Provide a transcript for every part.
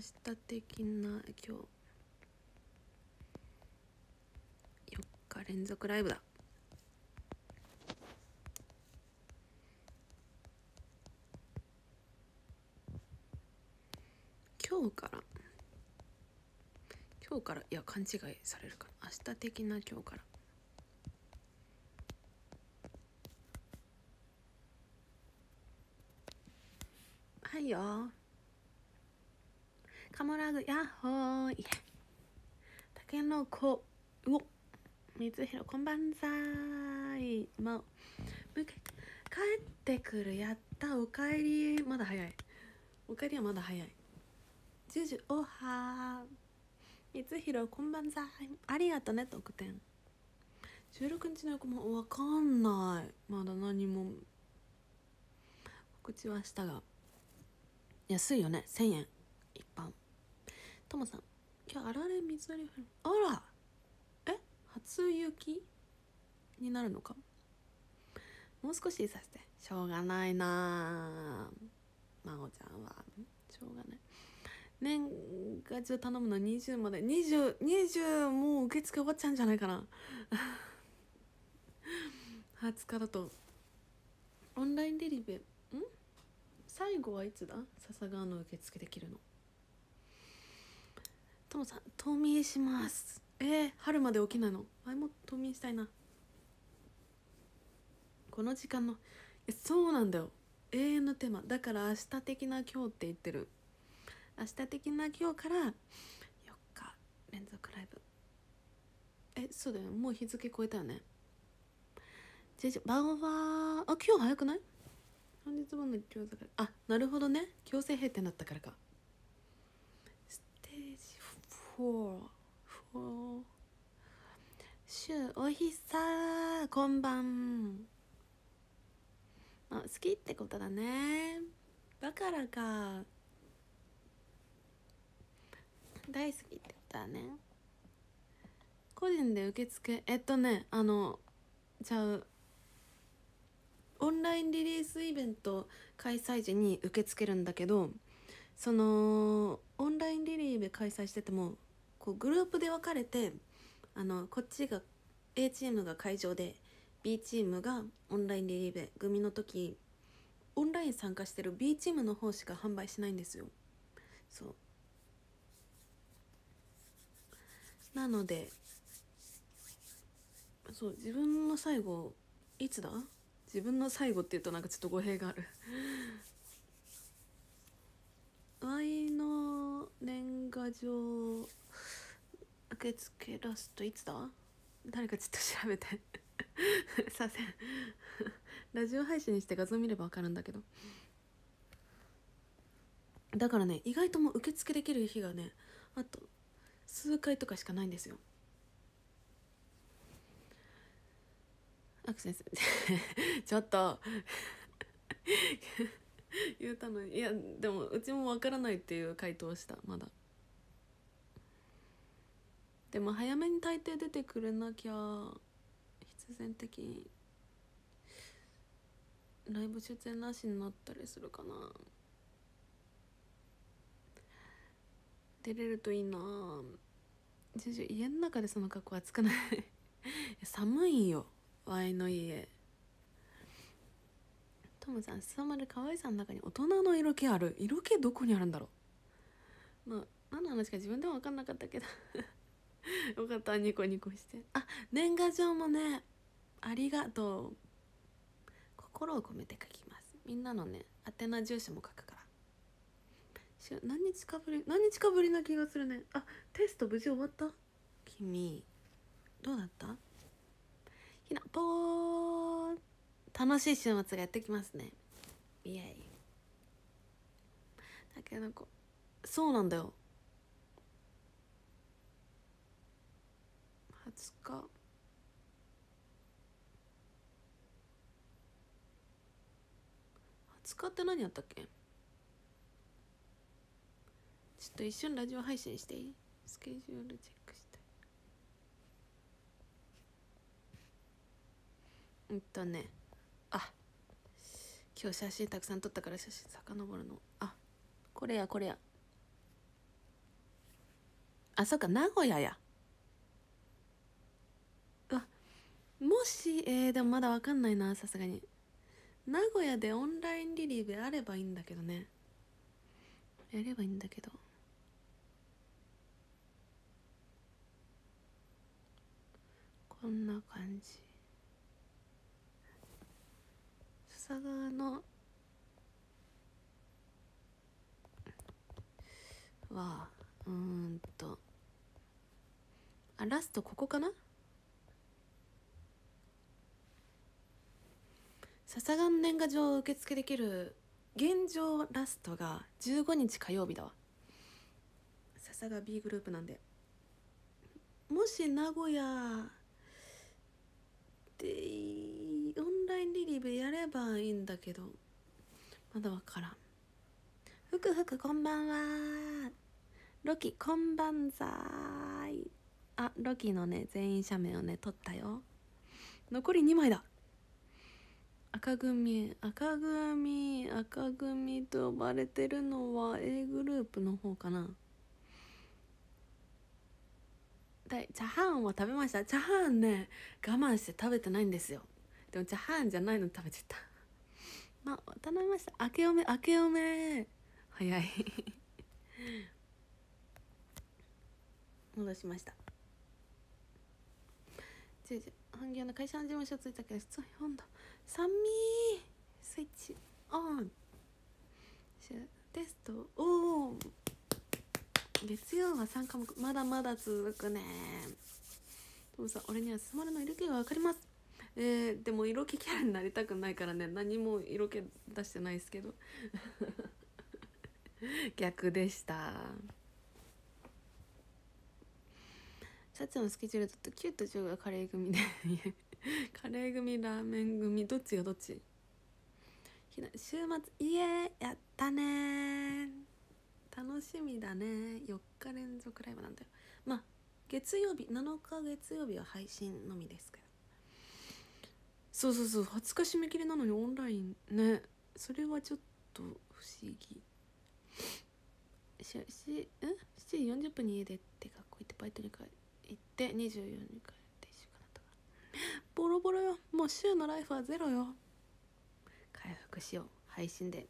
日的な今日4日連続ライブだ。今日からいや勘違いされるから、明日的な今日から。はいよ、カモラグヤッホーイ、たけのこ、うお、光弘こんばんざーい。もう帰ってくる、やった、おかえり。まだ早い、おかえりはまだ早い。ジュジュおはー、光弘こんばんざーい、ありがとね。特典16日の横もわかんない、まだ何も告知はしたが、安いよね、1000円一般。ともさん、今日あられ水割り降る、あら、初雪になるのか。もう少しさせて、しょうがないな、まおちゃんはしょうがない。年賀状頼むの20まで、20もう受付終わっちゃうんじゃないかな20日だと。オンラインデリベ最後はいつだ、笹川の受付できるの。ともさん、冬眠します。春まで起きないの。前も冬眠したいな、この時間の。そうなんだよ、永遠のテーマだから。明日的な今日って言ってる。明日的な今日から4日連続ライブ。そうだよ、もう日付超えたよね。バオバー、今日早くない？本日分の餃子が、なるほどね、強制閉店だったからか。ステージ4週おひさ、こんばん。好きってことだね、だからか、大好きってことだね。個人で受付、じゃあオンラインリリースイベント開催時に受け付けるんだけど、そのオンラインリリーベ開催してても、こうグループで分かれて、こっちが A チームが会場で B チームがオンラインリリーベ組の時、オンライン参加してる B チームの方しか販売しないんですよ。そうなので、そう自分の最後いつだ、自分の最後って言うとなんかちょっと語弊があるY の年賀状受付ラストいつだ、誰かちょっと調べてさせんラジオ配信にして画像見れば分かるんだけど、だからね、意外ともう受付できる日がね、あと数回とかしかないんですよ。アクセスちょっと言うたのに。いやでもうちもわからないっていう回答をした。まだでも早めに大抵出てくれなきゃ必然的にライブ出演なしになったりするかな。出れるといいな。家の中でその格好暑くない寒いよ、ワイの家。トムさん、すさまる可愛さの中に大人の色気ある。色気どこにあるんだろう。何の話か自分でも分かんなかったけどよかった、ニコニコして。年賀状もね、ありがとう。心を込めて書きます。みんなのね、宛名住所も書くから。何日かぶりな気がするね。テスト無事終わった？君どうだった？ひなぽー、楽しい週末がやってきますね。イエイ。だけどそうなんだよ、20日20日って何やったっけ。ちょっと一瞬ラジオ配信していい？スケジュールチェックして。今日写真たくさん撮ったから写真遡るの。これやあ、そっか、名古屋や。うわ、もしでもまだわかんないな、さすがに。名古屋でオンラインリリーベあればいいんだけどね。やればいいんだけど、こんな感じ。笹川のはラストここかな。笹川の年賀状を受付できる現状ラストが15日火曜日だわ。笹川 B グループなんで、もし名古屋でオンラインリリーベやればいいんだけど、まだわからん。ふくふくこんばんは。ロキこんばんざーい。あ、ロキのね全員写メをね撮ったよ。残り2枚だ。赤組と呼ばれてるのは A グループの方かな。チャハンは食べました。チャハンね我慢して食べてないんですよ。でもチャハンじゃないの食べちゃった。まあ頼みました。明けおめ早い戻しました。半業の会社の事務所ついたけど質問読んだ。酸味スイッチオン。テストおお、月曜は3科目まだまだ続くね。トムさん、俺にはスマルの色気が分かります。でも色気キャラになりたくないからね、何も色気出してないですけど逆でした。さっちゃんのスケジュールだと9と10がカレー組でカレー組ラーメン組どっちがどっち。週末やったね、楽しみだね。4日連続ライブなんだよ。まあ月曜日7日月曜日は配信のみですけど、そう20日締め切りなのにオンラインね。それはちょっと不思議。7時40分に家出て学校行ってバイトに行って24に帰って1週間だったから、ボロボロよ。もう週のライフはゼロよ。回復しよう配信で。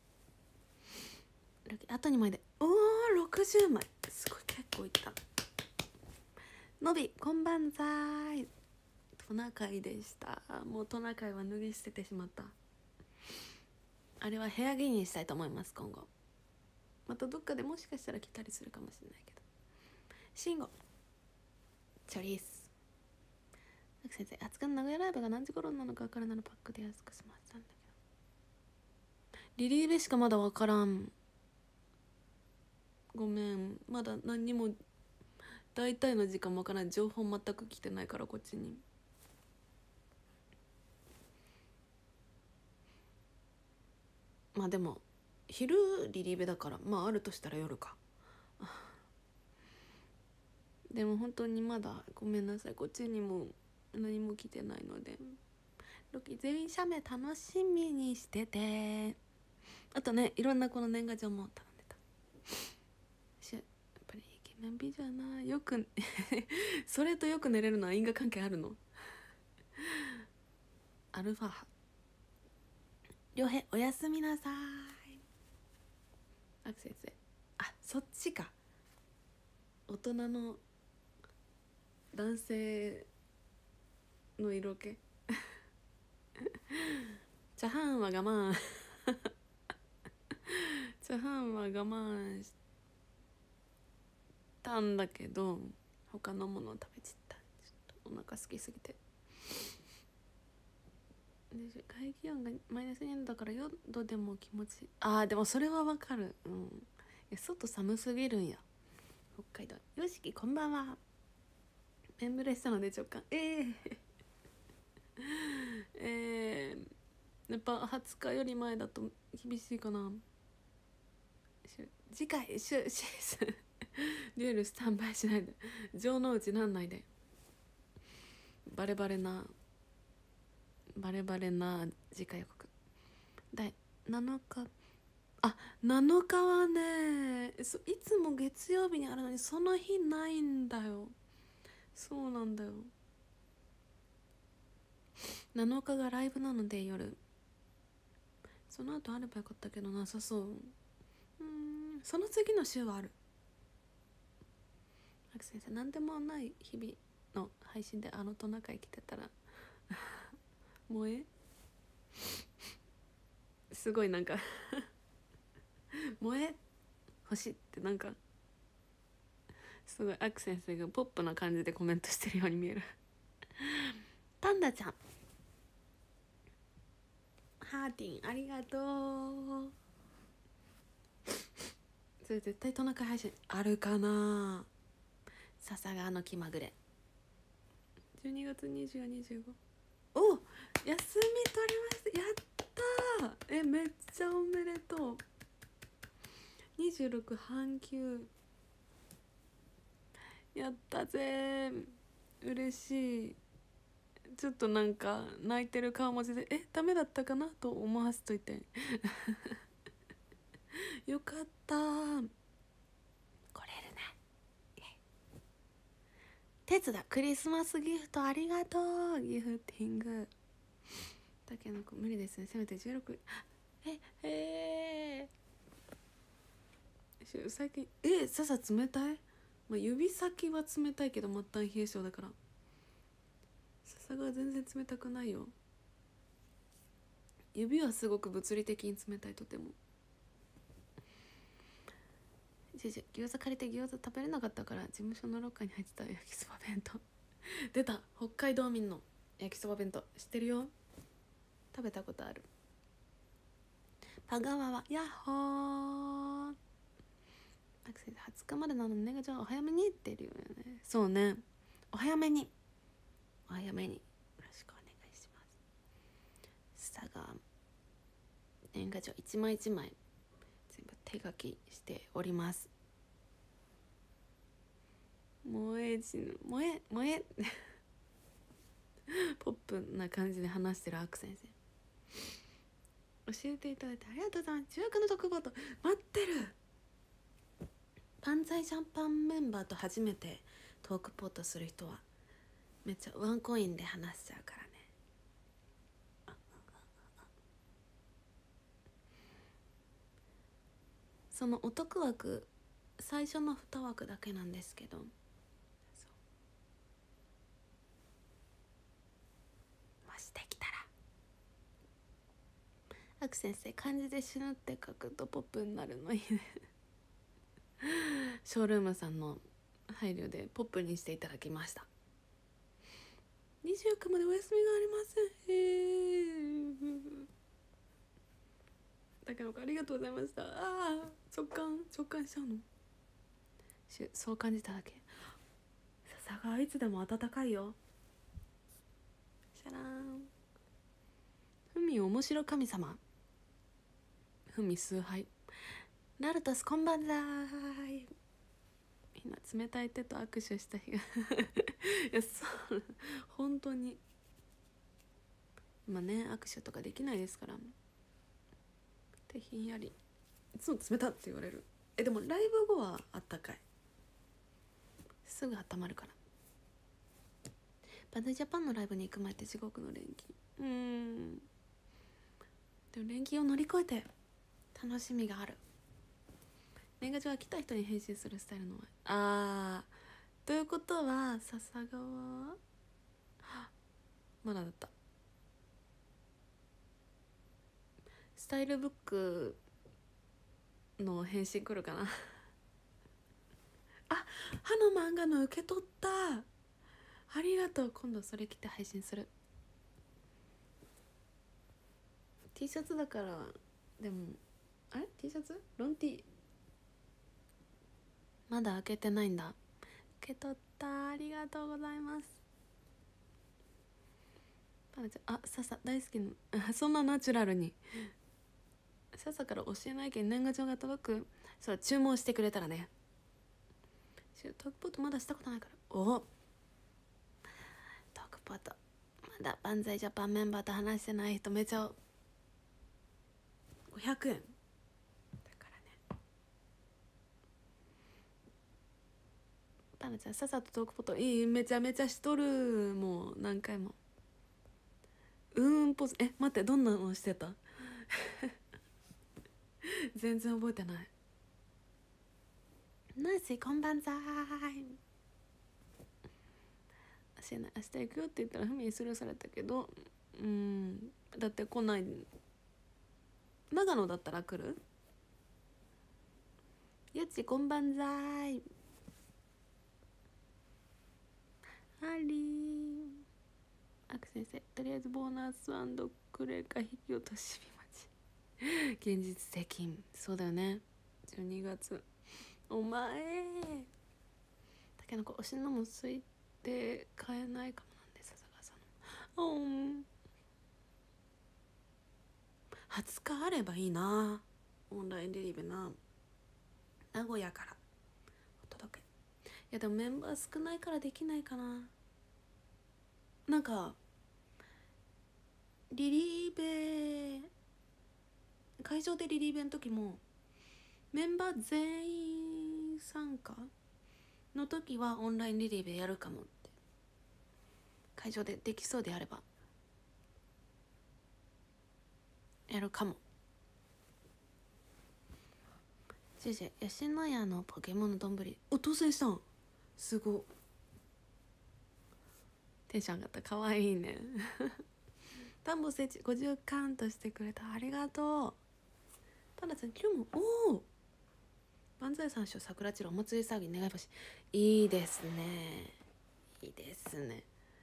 あと2枚で60枚、すごい結構いった。のびこんばんざーい。トナカイでした。もうトナカイは脱ぎ捨ててしまった。あれは部屋着にしたいと思います。今後またどっかでもしかしたら着たりするかもしれないけど。シンゴチョリース先生、20日の名古屋ライブが何時頃なのか分からないのパックで安く済ませたんだけど、リリーベしかまだ分からん。ごめん、まだ何にも大体の時間も分からない。情報全く来てないからこっちに。まあでも昼リリーベだから、まああるとしたら夜かでも本当にまだごめんなさい、こっちにも何も来てないので。ロキ全員写メ楽しみにしてて。あとね、いろんなこの年賀状も頼んでた。やっぱりイケメン美女やな。よくそれとよく寝れるのは因果関係あるのアルファ波良平おやすみなさい。アクセスそっちか。大人の男性の色気チャハンは我慢チャハンは我慢したんだけど他のものを食べちった。ちょっとお腹空きすぎて。外気温がマイナス2度だから4度でも気持ちいい。でもそれはわかる。外寒すぎるんや北海道。よしきこんばんは。メンブレしたので直感やっぱ20日より前だと厳しいかな。次回デュエルスタンバイしないで。城之内なんないで。バレバレな次回予告。第7日あ、7日はね、いつも月曜日にあるのにその日ないんだよ。そうなんだよ。7日がライブなので夜、その後あればよかったけどなさそう。その次の週はある。アク先生、何でもない日々の配信でトナカイ来てたら萌えすごいなんか萌え欲しいってなんかすごいアク先生がポップな感じでコメントしてるように見えるパンダちゃんハーティンありがとう。それ絶対トナカイ配信あるかな。笹川の気まぐれ12月20、25お休み取りました。やったー。めっちゃおめでとう。26半休やったぜー。嬉しい。ちょっとなんか泣いてる顔文字でダメだったかなと思わせといてよかったー。来れるね。鉄だクリスマスギフトありがとう。ギフティングたけのこ無理ですね。せめて16最近笹冷たい、まあ、指先は冷たいけど末端冷え性だから笹が全然冷たくないよ。指はすごく物理的に冷たい。とても餃子借りて餃子食べれなかったから事務所のロッカーに入ってた焼きそば弁当出た。北海道民の焼きそば弁当知ってるよ。食べたことある。パガワはヤッホー。アクセス20日までなのにねがちゃんお早めにって言うよね。そうね、お早めによろしくお願いします。下が年賀状一枚一枚全部手書きしております。萌えポップな感じで話してるアク先生、教えていただいてありがとうございます。中学の特報と待ってる。パンザイジャンパンメンバーと初めてトークポートする人はめっちゃワンコインで話しちゃうからね。そのお得枠最初の2枠だけなんですけど、もしできたらアク先生漢字で死ぬって書くとポップになるのいいねショールームさんの配慮でポップにしていただきました。29までお休みがありません。だからありがとうございました。直感しちゃうの。そう感じただけ。笹がいつでも暖かいよ。シャラーン。ふみ面白神様。ふみ崇拝。ナルトスこんばんだーい。みんな冷たい手と握手した日がいやそう本当に今ね握手とかできないですから手ひんやりいつも冷たって言われる。でもライブ後はあったかい。すぐ温まるから。バズジャパンのライブに行く前って地獄の連勤。でも連勤を乗り越えて楽しみがある。年賀状は来た人に返信するスタイルのということは笹川まだだった。スタイルブックの返信来るかな歯の漫画の受け取った。ありがとう。今度それ着て配信する。 T シャツだから。でもT シャツロン T まだ開けてないんだ。受け取った。ありがとうございます。パナちゃん笹大好きのそんなナチュラルに笹から教えないけん年賀状が届く。そう注文してくれたらね。トークポットまだしたことないから。トークポットまだ万歳ジャパンメンバーと話してない人めちゃ500円パンダちゃんさっさとトークポットいいめちゃめちゃしとる。もう何回もポーズ待ってどんなのしてた全然覚えてない。ナイスこんばんざーい。明日行くよって言ったらふみにスルーされたけど、だって来ない。長野だったら来る。やっちこんばんざーい。ハリーアク先生、とりあえずボーナスクレカ引き落とし日待ち現実的。そうだよね、12月。お前たけのこ推しのもついて買えないかもなんで、笹川さんの20日あればいいな。オンラインデリベな、名古屋からお届け。いやでもメンバー少ないからできないかな。なんかリリーベ会場でリリーベの時もメンバー全員参加の時はオンラインリリーベやるかもって、会場でできそうであればやるかも。ジェジェ吉野家のポケモンの丼当選したん。すご。テンション上がった。かわいいね田んぼ聖地50カウントしてくれた、ありがとう。パンダちゃん今日も万歳三唱桜散るお祭り騒ぎ願い星。いいですね、いいですね、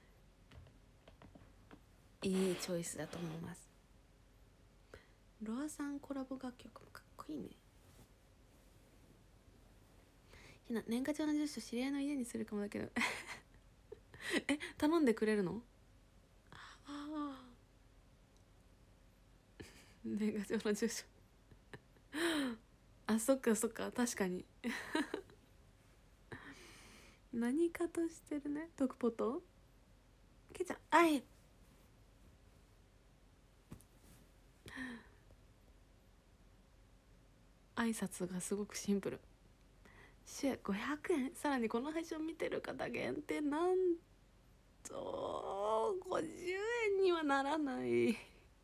いいチョイスだと思います。ロアさんコラボ楽曲もかっこいいね。ひな年賀状の住所知り合いの家にするかもだけど頼んでくれるの。年賀状の住所あ、そっかそっか、確かに何かとしてるね。トクポトけいちゃん、挨拶がすごくシンプル。シェ500円、さらにこの配信を見てる方限定なんと50円にはならない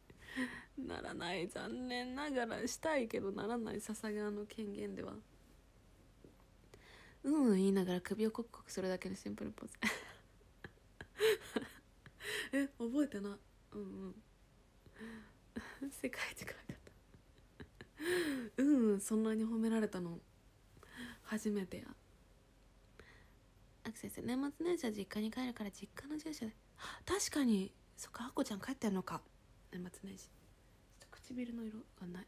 残念ながら。したいけどならない。笹川の権限では言いながら首をコクコクするだけのシンプルポーズ覚えてない。世界一可愛かったそんなに褒められたの初めてや。アク先生、年末年始は実家に帰るから実家の住所で。確かにそっか、あこちゃん帰ってんのか。年末年始ちょっと唇の色がない。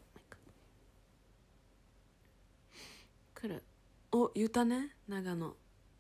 来る。言ったね、長野。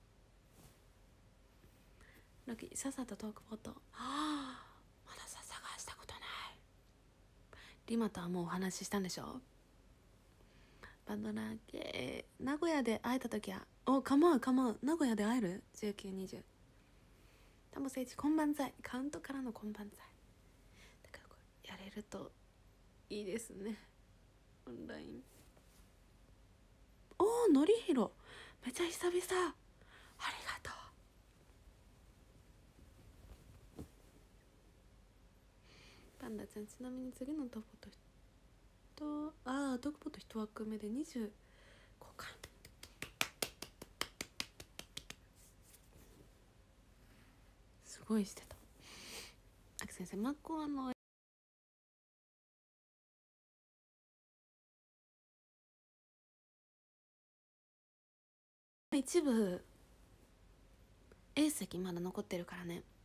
ラッキー、さっさとトークポット。まださ探したことない。リマとはもうお話ししたんでしょ。バンドラーケー名古屋で会えた時はカモン名古屋で会える。1920タモ聖地こんばんざい、カウントからのこんばんざいだからこれやれるといいですね。オンラインのりひろめちゃ久々、ありがとう。パンダちゃん、ちなみに次のトップとトークポット1枠目で25回すごいしてた。あき先生、マッコアの一部 A 席まだ残ってるからね。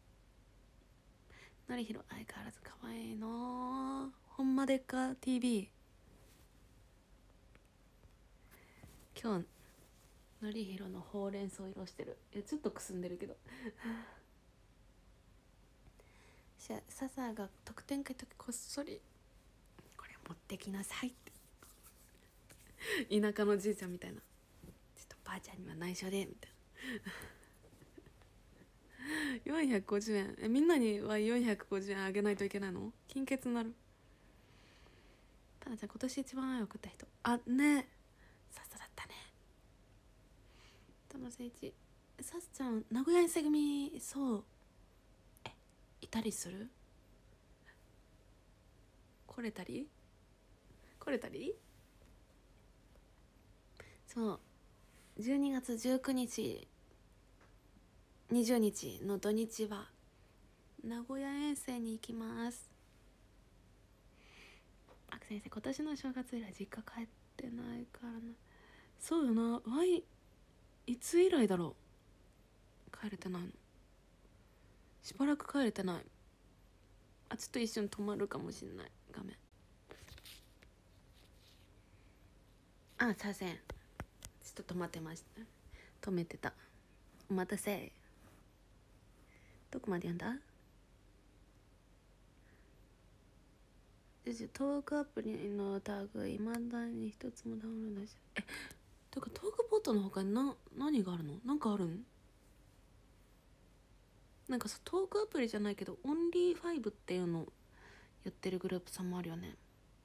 のりひろ相変わらず可愛いの。ほんまでっか TV。 今日のりひろのほうれん草色してる。ちょっとくすんでるけど笹が特典会ときこっそりこれ持ってきなさいって田舎のじいちゃんみたいな、ちょっとばあちゃんには内緒でみたいな450円。みんなには450円あげないといけないの。金欠になる。パナちゃん、今年一番愛を送った人ね、笹だったね。 玉誠一さすちゃん名古屋遠征組そういたりする？来れたりそう12月19日20日の土日は名古屋遠征に行きます。あく先生今年の正月以来実家帰ってないからな。そうよな。いつ以来だろう帰れてないの。しばらく帰れてない。あちょっと一瞬止まるかもしんない画面。あさせんちょっと止まってました。止めてた。お待たせ。どこまで読んだ？トークアプリのタグいまだに一つもダウンロードして。てかトークボットの他に何があるの？なんかあるん？なんかさトークアプリじゃないけどオンリー5っていうのやってるグループさんもあるよね。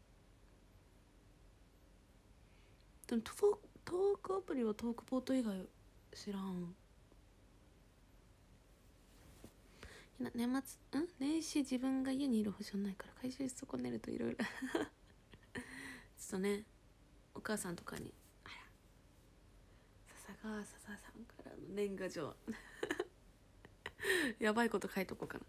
でもトークアプリはトークボット以外知らん。年末年始自分が家にいる保証ないから回収し損ねるといろいろちょっとねお母さんとかに笹さんからの年賀状やばいこと書いとこうかな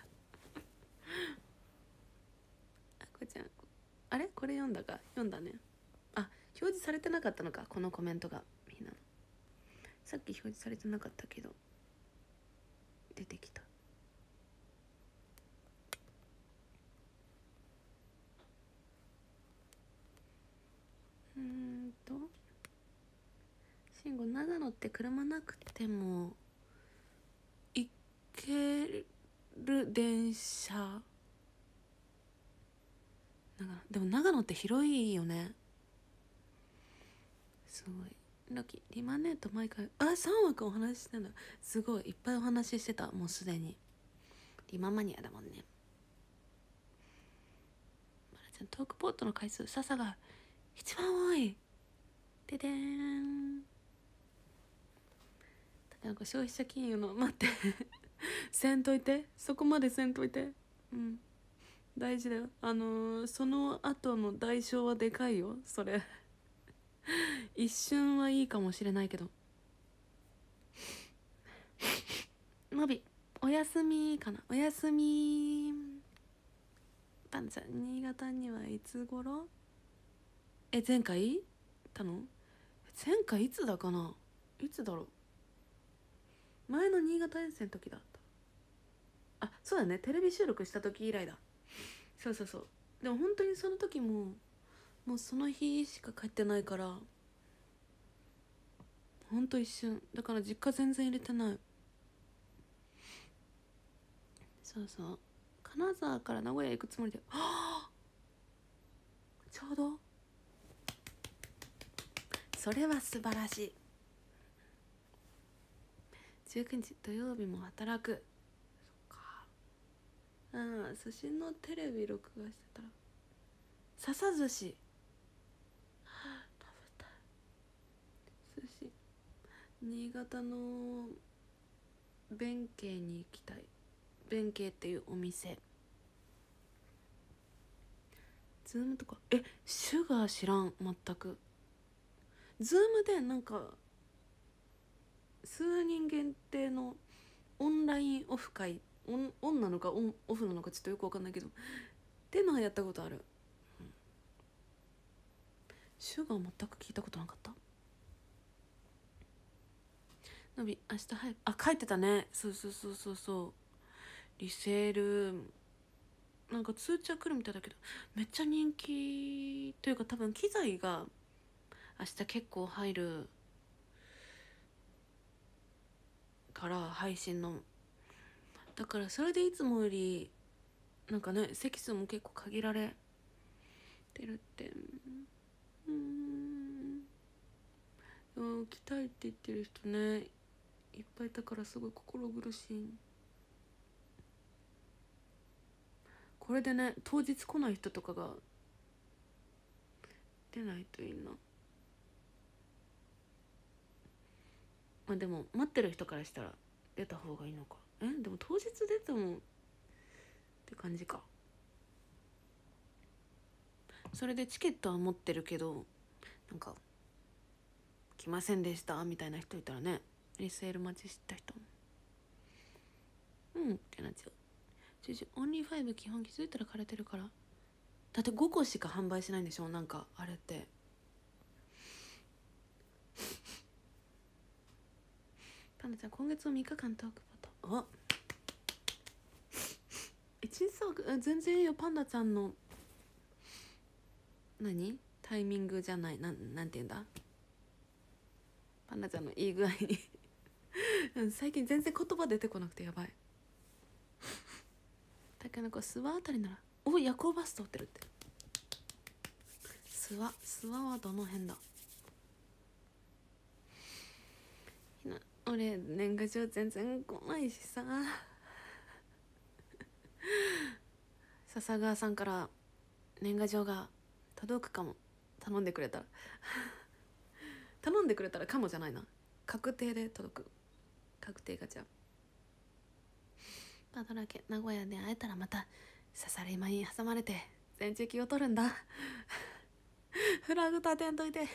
あこちゃんあれこれ読んだね。あ表示されてなかったのかこのコメントがみんなのさっき表示されてなかったけど出てきた。慎吾長野って車なくても行ける電車でも長野って広いよね。すごいラッキー。リマネート毎回3枠お話ししてんだ。すごいいっぱいお話ししてた。もうすでにリママニアだもんね。まなちゃんトークポットの回数笹が一番多い。ででーん。なんか消費者金融の待ってせんといてそこまでせんといて。うん大事だよ。その後の代償はでかいよそれ一瞬はいいかもしれないけどのびおやすみかな。おやすみパンちゃん新潟にはいつ頃？前回行ったの？前回いつだかな。いつだろう。前の新潟遠征の時だった。あそうだねテレビ収録した時以来だ。そうでも本当にその時もうその日しか帰ってないからほんと一瞬だから実家全然入れてない。そう金沢から名古屋行くつもりでちょうどそれは素晴らしい。19日土曜日も働く。そっか寿司のテレビ録画してたら笹寿司食べたい。寿司新潟の弁慶に行きたい。弁慶っていうお店。ズームとかシュガー知らん全く。ズームでなんか数人限定のオンラインオフ会オンなのかオフなのかちょっとよく分かんないけどっていうのはやったことある。シュガー全く聞いたことなかった。のび明日早く帰ってたね。そうリセールなんか通知は来るみたいだけどめっちゃ人気というか多分機材が明日結構入るから配信のだからそれでいつもよりなんかね席数も結構限られてるって来たいって言ってる人ねいっぱいいたからすごい心苦しい。これでね当日来ない人とかが出ないといいな。 まあでも待ってる人からしたら出た方がいいのか。でも当日出てもって感じか。それでチケットは持ってるけどなんか来ませんでしたみたいな人いたらね、リセール待ちした人もってなっちゃう。オンリー5基本気づいたら枯れてるから。だって5個しか販売しないんでしょ、なんかあれって。パンダちゃん今月の3日間トークパト。一日全然いいよ。パンダちゃんのタイミングじゃない、なんて言うんだ、パンダちゃんのいい具合に最近全然言葉出てこなくてやばい。たけのこ諏訪あたりなら夜行バス通ってるって。諏訪はどの辺だ。俺年賀状全然来ないしさ笹川さんから年賀状が届くかも。頼んでくれたら頼んでくれたらかもじゃないな、確定で届く。確定ガチャ。パドラケ名古屋で会えたらまた刺され今に挟まれて全地域を取るんだフラグ立てんといて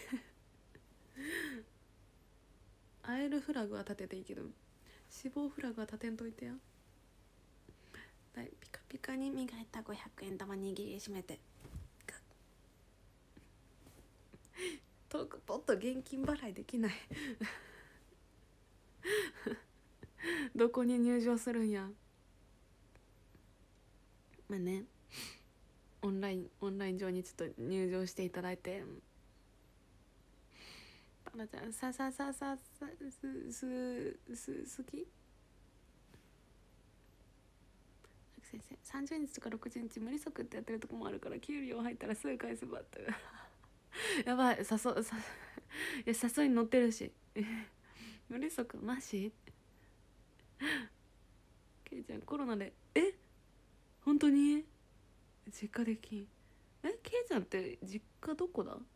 会えるフラグは立てていいけど死亡フラグは立てんといてや。ピカピカに磨いた500円玉握りしめてトークポット現金払いできないどこに入場するんや。まあね、オンライン上にちょっと入場していただいて、パナちゃん好き先生30日とか60日無利息ってやってるとこもあるから給料入ったらすぐ返せばってやばい、誘いに乗ってるし無利息マジケイちゃんコロナで本当に実家できん。ケイちゃんって実家どこだ。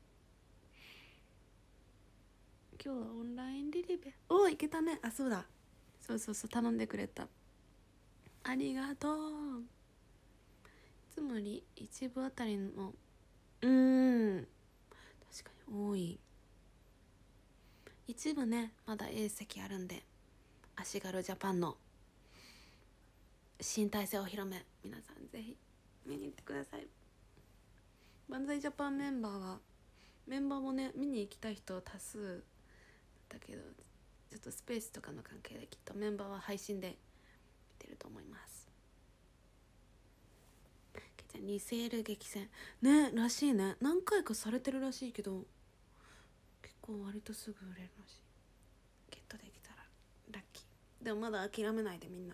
今日はオンラインリリベ。いけたね。そうだ、そう頼んでくれた、ありがとう。いつもより一部あたりも確かに多い。一部ねまだ A 席あるんで、足軽ジャパンの新体制お披露目、皆さんぜひ見に行ってください。万歳ジャパンメンバーもね見に行きたい人多数だけど、ちょっとスペースとかの関係できっとメンバーは配信で見てると思います。けちゃんリセール激戦ねらしいね。何回かされてるらしいけど結構割とすぐ売れるらしい。ゲットできたらラッキー。でもまだ諦めないでみんな。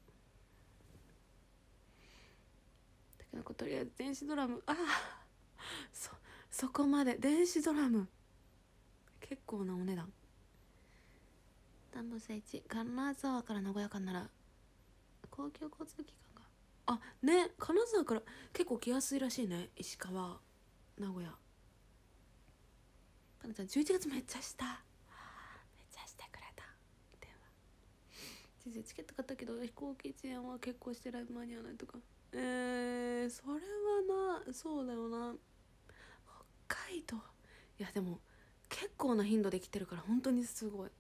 だけどとりあえず電子ドラムそこまで電子ドラム結構なお値段。ダンボス H 金沢から名古屋間なら公共交通機関がね、金沢から結構来やすいらしいね。石川名古屋。パナちゃん11月めっちゃしためっちゃしてくれた電話。チケット買ったけど飛行機遅延は結構してライブ間に合わないとか。それはそうだよな。北海道いやでも結構な頻度で来てるから本当にすごい。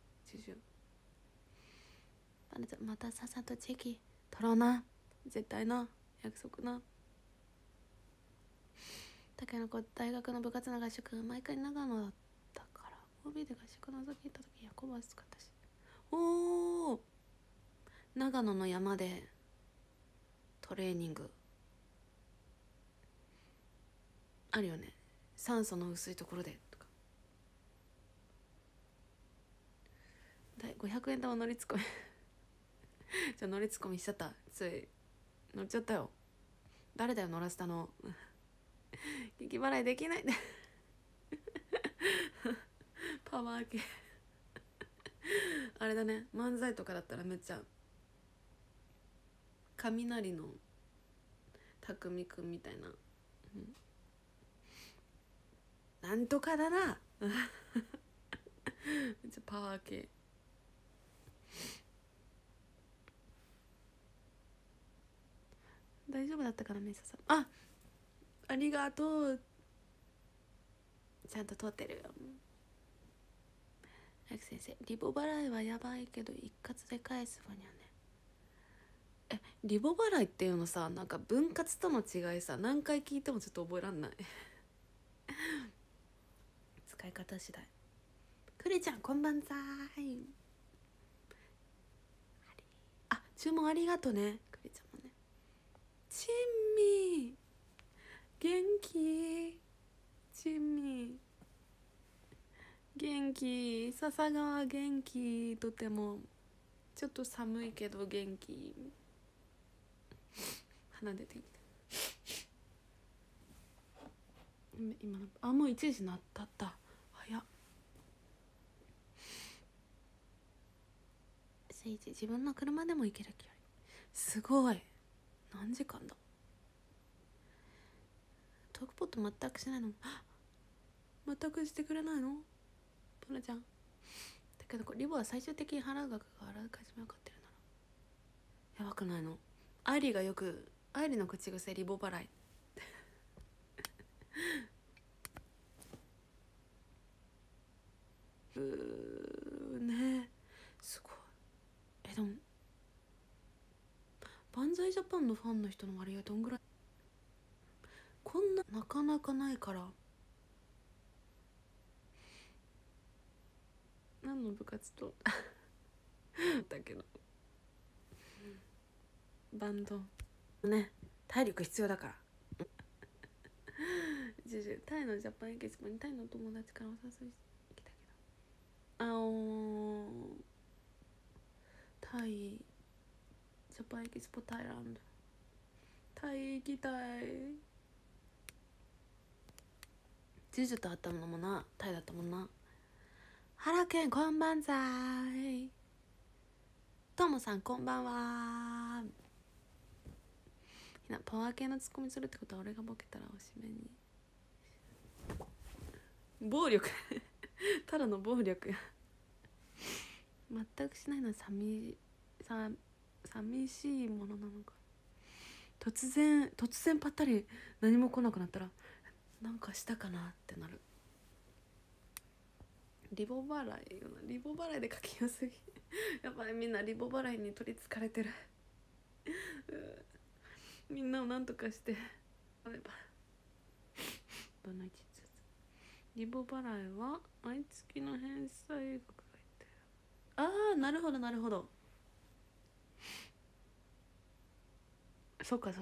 パナちゃんまたさっさとチェキ取ろうな、絶対な、約束な。たけのこ大学の部活の合宿毎回長野だったから OB で合宿のぞき行った時ヤコバス使ったし。長野の山でトレーニングあるよね、酸素の薄いところでとか。500円玉乗りつこみじゃ乗りつこみしちゃった。つい乗っちゃったよ。誰だよ乗らせたの激払いできないでパワー系あれだね、漫才とかだったらめっちゃ雷の匠くんみたいな、なんとかだなめっちゃパワー系大丈夫だったかなメイサさん。ありがとう。ちゃんと通ってるよ。早く先生、リボ払いはやばいけど一括で返すわにゃね。リボ払いっていうのさ、なんか分割との違いさ、何回聞いてもちょっと覚えらんない使い方次第。クリちゃんこんばんざーい。注文ありがとね。クリちゃんもね。チンミー元気。チンミー元気。笹川元気。とてもちょっと寒いけど元気。鼻出てきた。今もう1時なったった。早っ。自分の車でも行ける距離。すごい。何時間だ。トークポット全くしないの。全くしてくれないのパナちゃん。だけどリボは最終的に払う額があらかじめ分かってるならやばくないの。アイリの口癖リボ払いねえすごい。でも万歳ジャパンのファンの人の割合どんぐらい。こんななかなかないから。何の部活とだけどバンドね、体力必要だからタイのジャパンエキスポにタイの友達からお誘い来たけど、タイジャパンエキスポタイランド、タイ行きたい。ジュジュと会ったのもなタイだったもんな。原健こんばんざーい。ともさんこんばんは。ひなパワー系のツッコミするってことは俺がボケたらおしめに暴力ただの暴力や全くしないのは寂しいものなのか。突然ぱったり何も来なくなったらなんかしたかなってなる。リボ払いで書きやすぎやっぱりみんなリボ払いに取りつかれてるみんなをなんとかしてどの1ずつ。リボ払いは毎月の返済額がいってる。なるほどそっか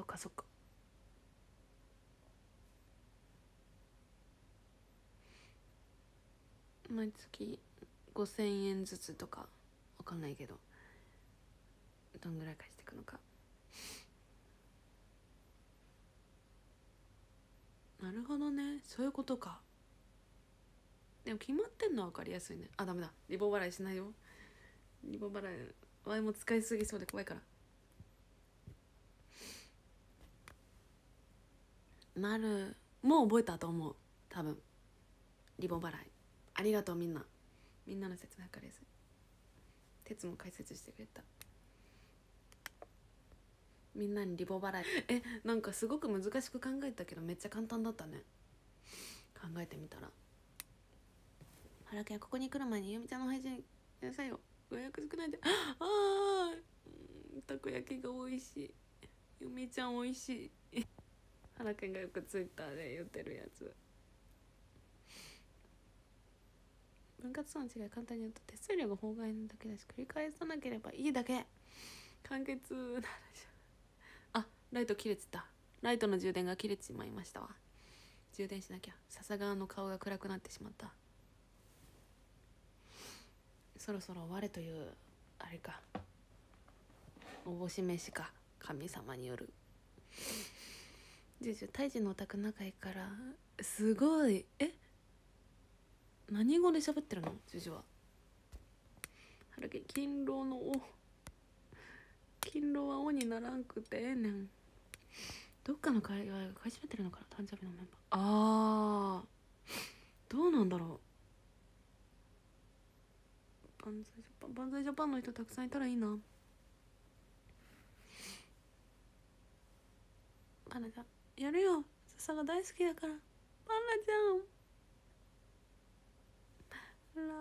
毎月5000円ずつとかわかんないけどどんぐらい返していくのか。なるほどね、そういうことか。でも決まってんのは分かりやすいね。ダメだ、リボ払いしないよ。リボ払いワイも使いすぎそうで怖いから。もう覚えたと思う多分。リボ払いありがとう。みんなの説明分かりやすい。鉄も解説してくれた。みんなにリボ払いなんかすごく難しく考えたけどめっちゃ簡単だったね。考えてみたら。原家ここに来る前にゆみちゃんの配信やなさいよ。予約少ないでたこ焼きが美味しい。ゆみちゃん美味しい原家がよくツイッターで言ってるやつ。分割との違い簡単に言うと手数料が法外なだけだし繰り返さなければいいだけ。完結なるじゃん。ライト切れてた。ライトの充電が切れてしまいましたわ。充電しなきゃ。笹川の顔が暗くなってしまった。そろそろ終われというあれか、おぼし飯か。神様による。タイ人のお宅仲いいからすごい。何語で喋ってるのジュジュは。春樹勤労は王にならんくてええねん。どっかの会話が買い占めてるのかな誕生日のメンバー。どうなんだろバンザイジャパン、バンザイジャパンの人たくさんいたらいいな。パンダちゃんやるよ、笹が大好きだから。パンダちゃんら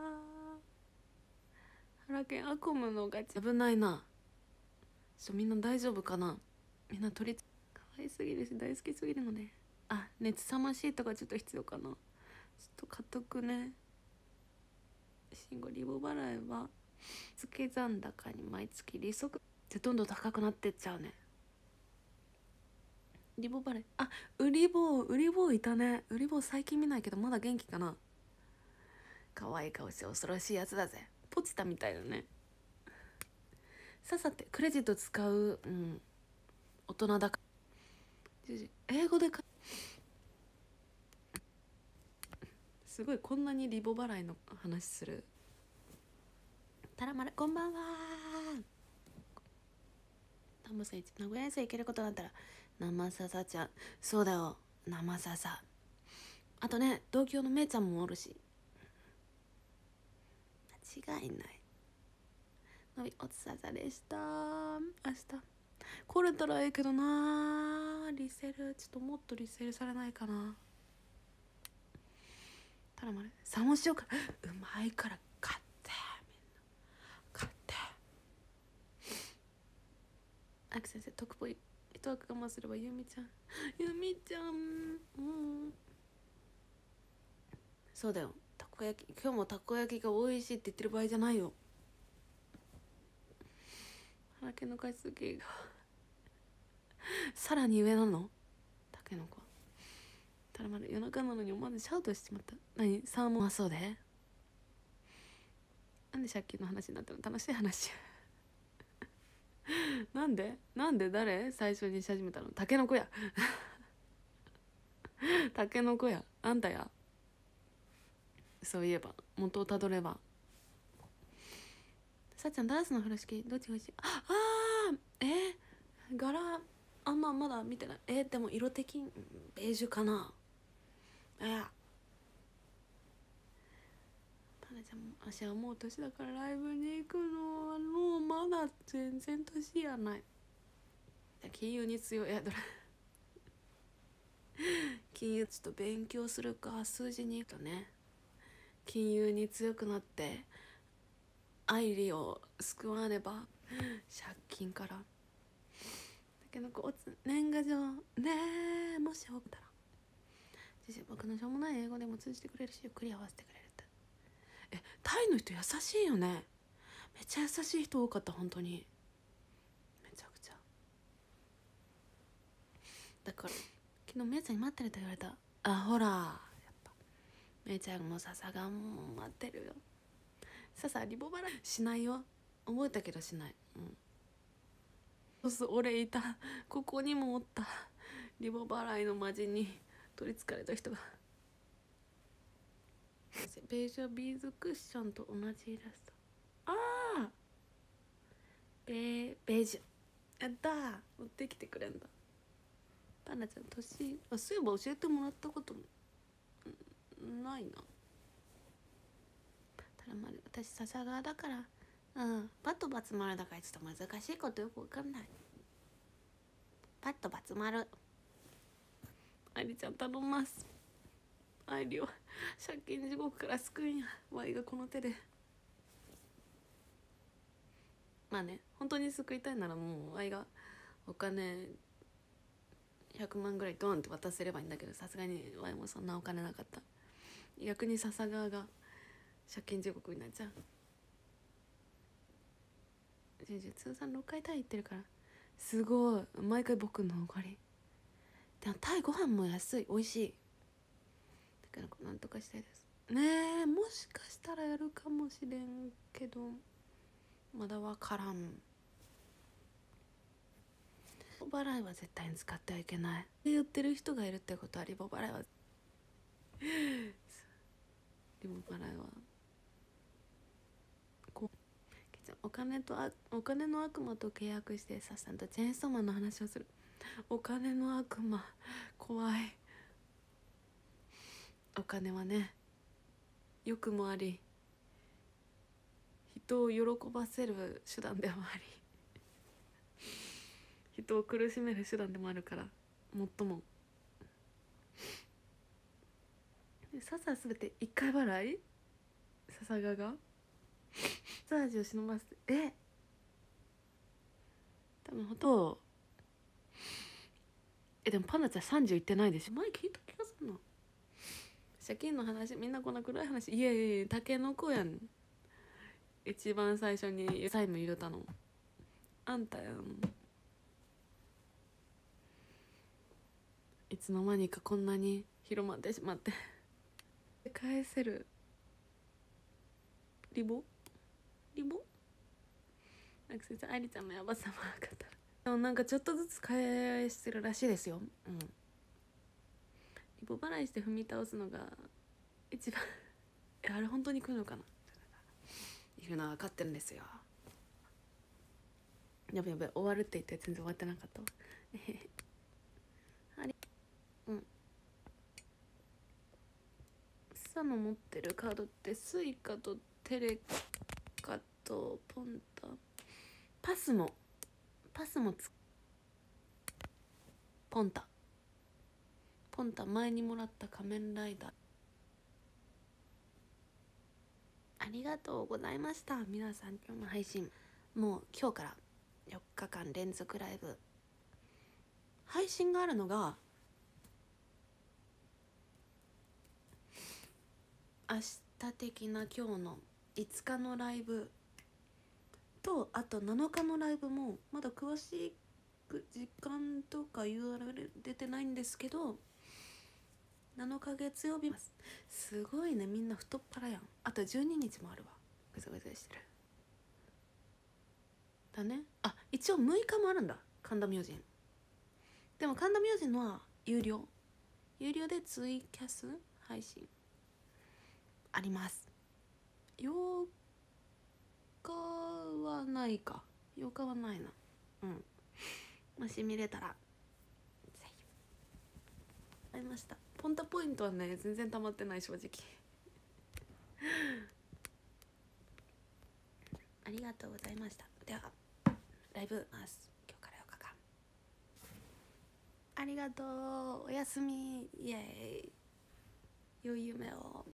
ー、原健悪夢のガチ危ないな。みんな大丈夫かな。みんな鳥可愛すぎるし大好きすぎるので、あ、熱さましいとかちょっと必要かな。ちょっと買っとくね。慎吾リボ払いは付け残高に毎月利息ってどんどん高くなってっちゃうね。リボ払い、あ、ウリボウいたね。ウリボウ最近見ないけどまだ元気かな。可愛い顔して恐ろしいやつだぜ。ポチタみたいだね。ささってクレジット使う、うん、大人だから。英語ですごいこんなにリボ払いの話する。たらまるこんばんは。タムさん名古屋遠征行けることになったら生笹ちゃん、そうだよ生笹。あとね同郷のめいちゃんもおるし間違いない。のびおつささでした。明日来れたらええけどな。リセルちょっともっとリセルされないかな。ただまるサモしようか。うまいから買ってみんな買って。あき先生特ぽい一枠我慢すればゆみちゃんうんそうだよ。たこ焼き今日もたこ焼きが美味しいって言ってる場合じゃないよ。原家の回数計がさらに上なの。たけのこただまる夜中なのに思わずシャウトしてしまった。何サーモンはそうでなんで借金の話になったの。楽しい話なんで誰最初にし始めたの。たけのこやたけのこやあんたや。そういえば元をたどれば。さっちゃんダースの風呂敷どっちが欲しい。柄あんままだ見てない。でも色的にベージュかな。パンダちゃんも私はもう年だからライブに行くのはもうまだ全然年やない。金融に強い。金融ちょっと勉強するか。数字に行くとね金融に強くなって愛理を救わねば借金から。だけど年賀状ねえもし送ったら僕のしょうもない英語でも通じてくれるしゆっくり合わせてくれるって。タイの人優しいよね。めっちゃ優しい人多かった。本当にめちゃくちゃ。だから昨日めいちゃんに待ってると言われた。ほらやっぱめいちゃんも笹がもう待ってるよ。笹リボ払いしないよ。覚えたけどしない。俺いた。ここにもおった。リボ払いのマジに取りつかれた人が。ベージュはビーズクッションと同じイラスト。ベージュやったー。持ってきてくれんだ。パンダちゃん年そういえば教えてもらったことないな。ただまる私笹川だからパッとバツ丸だからちょっと難しいことよくわかんない。パッとバツ丸愛理ちゃん頼ます。愛理を借金地獄から救うんやワイがこの手で。まあね本当に救いたいならもうワイがお金100万ぐらいドンって渡せればいいんだけど、さすがにワイもそんなお金なかった。逆に笹川が借金地獄になっちゃう。通算6回タイ行ってるからすごい。毎回僕のおごりでもタイご飯も安い美味しい。だからなんとかしたいですね。もしかしたらやるかもしれんけどまだわからん。リボ払いは絶対に使ってはいけないって言ってる人がいるってことはリボ払いはリボ払いはお金の悪魔と契約してサさんとチェーンソーマンの話をする。お金の悪魔怖い。お金はね良くもあり人を喜ばせる手段でもあり人を苦しめる手段でもあるから、最も笹はすべて一回払い、笹がマッサージを忍ばせて、多分ほとでもパンダちゃん30いってないでしょ。前聞いた気がするな。借金の話、みんなこんな暗い話。いやいやいや、タケノコやん。一番最初に債務入れたのあんたやん。いつの間にかこんなに広まってしまって返せるリボなんか先生愛理ちゃんのヤバさも分かったら、でもなんかちょっとずつ返してるらしいですよ。リボ払いして踏み倒すのが一番あれ本当に来るのかないうのは分かってるんですよ。やべやべ、終わるって言って全然終わってなかったわサの持ってるカードってスイカとテレカとポンタ、パスもポンタ前にもらった仮面ライダー。ありがとうございました。皆さん今日の配信もう今日から4日間連続ライブ配信があるのが明日的な今日の5日のライブと、あと7日のライブもまだ詳しく時間とか URL 出てないんですけど、7日月曜日すごいね、みんな太っ腹やん。あと12日もあるわ。ぐずぐずしてるだね。あ、一応6日もあるんだ、神田明神。でも神田明神のは有料でツイキャス配信あります。8日はないか、8日はないな。もし見れたらぜひ。ありました。ポンタポイントはね全然溜まってない、正直ありがとうございました。ではライブます今日から4日間。ありがとう、おやすみ、イエーイ、良い夢を。